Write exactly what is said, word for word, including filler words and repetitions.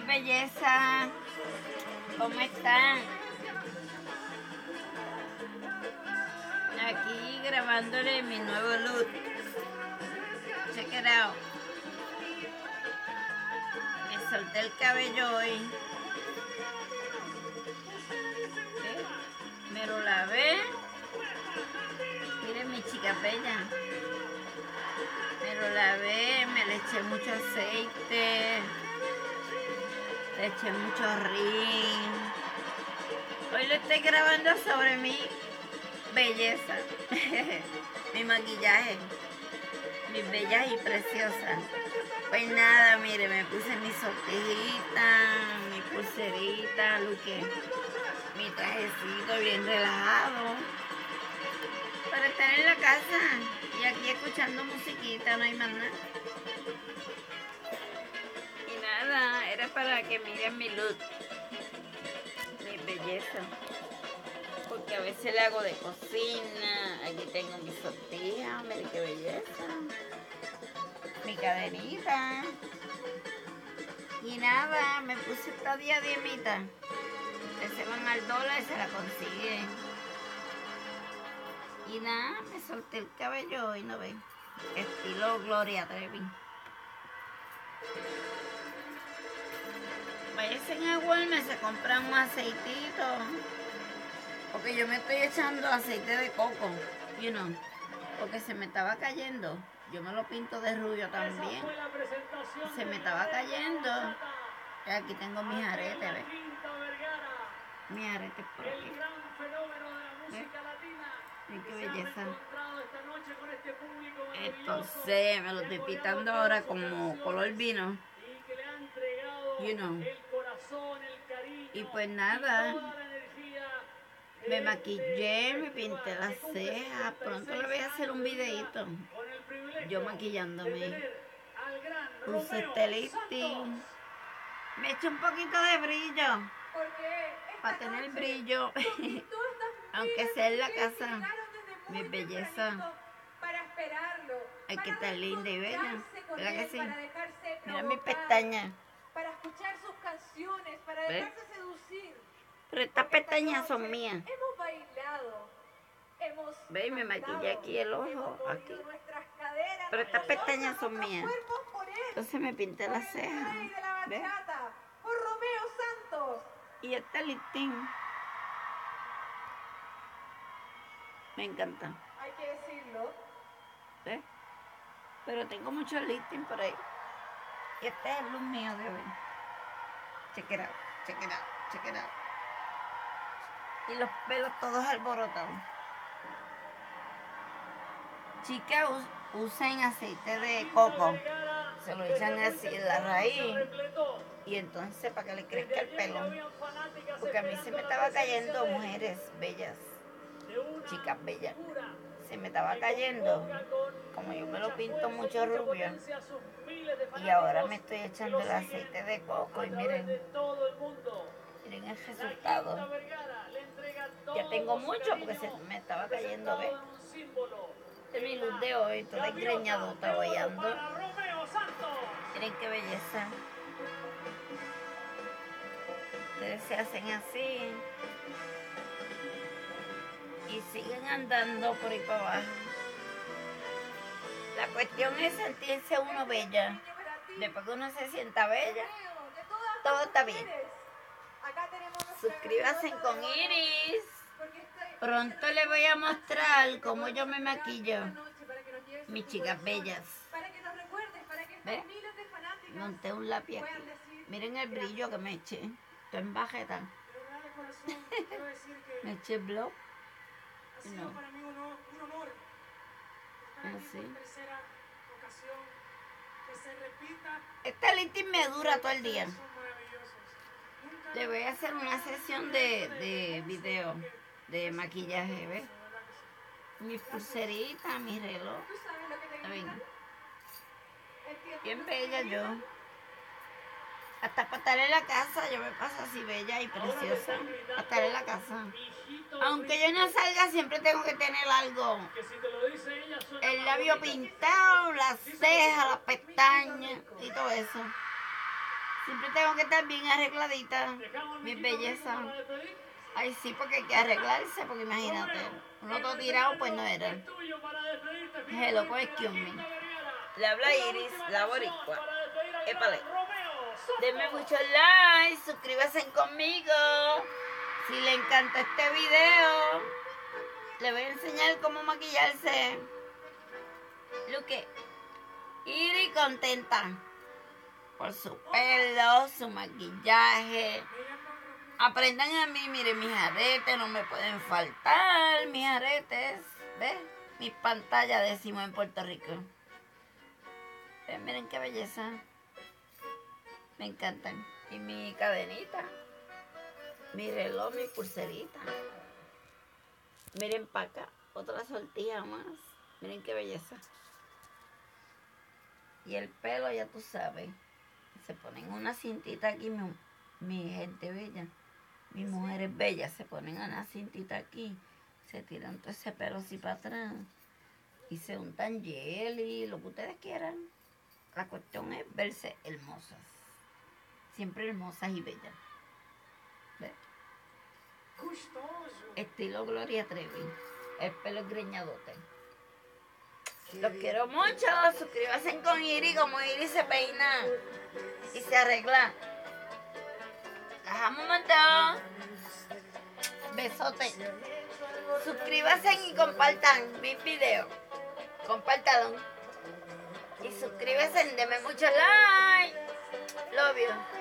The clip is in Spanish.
belleza, ¿cómo están? Aquí grabándole mi nuevo look. Check it out. Me solté el cabello hoy. ¿Ve? Me lo lavé. Miren mi chica bella. Me lo lavé, me le eché mucho aceite. Le eché mucho rin. Hoy lo estoy grabando sobre mi belleza. Mi maquillaje. Mi bella y preciosa. Pues nada, mire, me puse mi sortijita, mi pulserita, Luque, mi trajecito bien relajado. Para estar en la casa y aquí escuchando musiquita, no hay más nada. Y nada, era para que miren mi look, mi belleza. Porque a veces le hago de cocina. Aquí tengo mi sortija, miren qué belleza. Mi cadenita. Y nada, me puse esta diademita. Que se van al dólar y se la consiguen. Y nada, me solté el cabello hoy, ¿no ven? Estilo Gloria Trevi. Váyanse a Walmart, se compran un aceitito. Porque yo me estoy echando aceite de coco, you know, porque se me estaba cayendo. Yo me lo pinto de rubio también. Se me estaba cayendo. Y aquí tengo mis aretes, ¿ves? Mis aretes por aquí. ¿Ves? Ay, qué belleza. Entonces me lo estoy pintando ahora como color vino. You know. Y pues nada. Me maquillé, me pinté las cejas. Pronto le voy a hacer un videito. Yo maquillándome. Puse este lifting. Me eché un poquito de brillo. Para tener brillo. Aunque sea en la casa. Mi belleza. Hay que estar linda y bella. ¿Verdad que sí? Mira mis pestañas. Para escuchar sus canciones, para dejarse seducir. Pero estas pestañas son mías. Hemos bailado, hemos ¿Veis? Me maquillé aquí el ojo, aquí. Caderas, pero estas pestañas son mías. Entonces me pinté las cejas. ¿Ves? Por Romeo Santos. Y este listín. Me encanta. Hay que decirlo. ¿Ves? Pero tengo muchos listing por ahí. Y este es el look mío de hoy. Check it out, check it out, check it out. Y los pelos todos alborotados. Chicas, usen aceite de coco. Se lo echan así en la raíz. Y entonces para que le crezca el pelo. Porque a mí se me estaba cayendo, mujeres bellas. Chicas bellas. Se me estaba cayendo. Como yo me lo pinto mucho rubio. Y ahora me estoy echando el aceite de coco. Y miren. Miren el resultado. Ya tengo mucho porque se me estaba cayendo, ¿ves? Este es mi luz de hoy, toda engreñadota, boyando. Miren qué belleza. Ustedes se hacen así. Y siguen andando por ahí para abajo. La cuestión es sentirse uno bella. Después que uno se sienta bella, todo está bien. Suscríbanse con Iris. Pronto les voy a mostrar cómo yo me maquillo. Mis chicas bellas. ¿Ves? Monté un lápiz aquí. Miren el brillo que me eché. Estoy en bajeta. Me eché blow. No. Así. Este lifting me dura todo el día. Le voy a hacer una sesión de, de video, de maquillaje, ¿ves? Mis pulseritas, mi reloj. Ven. Bien bella yo. Hasta para estar en la casa, yo me paso así bella y preciosa. Para estar en la casa. Aunque yo no salga, siempre tengo que tener algo. El labio pintado, las cejas, las pestañas y todo eso. Siempre tengo que estar bien arregladita, mi belleza. Ay, sí, porque hay que arreglarse, porque imagínate, uno todo tirado, pues no era. Hello, excuse me. Le habla Iris, la boricua. Épale. Denme muchos likes, suscríbanse conmigo. Si le encanta este video, le voy a enseñar cómo maquillarse. Luque. Iris contenta por su pelo, su maquillaje. Aprendan a mí, miren, mis aretes no me pueden faltar, mis aretes, ¿ves? Mis pantallas, decimos en Puerto Rico. ¿Ven? Miren qué belleza. Me encantan. Y mi cadenita, mi reloj, mi pulserita. Miren para acá, otra sortija más. Miren qué belleza. Y el pelo, ya tú sabes, se ponen una cintita aquí, mi, mi gente bella. Mis mujeres bellas se ponen una cintita aquí, se tiran todo ese pelo así para atrás y se untan jelly, lo que ustedes quieran. La cuestión es verse hermosas, siempre hermosas y bellas. ¿Ves? Estilo Gloria Trevi, el pelo es greñadote. Los quiero mucho, suscríbanse con Iris, como Iris se peina y se arregla. Las amo un montón. Besote. Suscríbanse y compartan mis videos. Compártanlo. Y suscríbanse, denme mucho like. Love you.